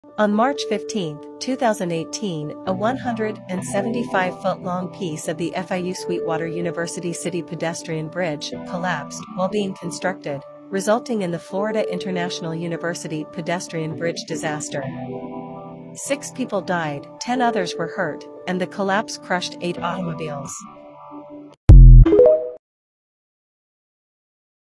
On March 15, 2018, a 175-foot-long piece of the FIU Sweetwater University City pedestrian bridge collapsed while being constructed, resulting in the Florida International University pedestrian bridge disaster. 6 people died, 10 others were hurt, and the collapse crushed 8 automobiles.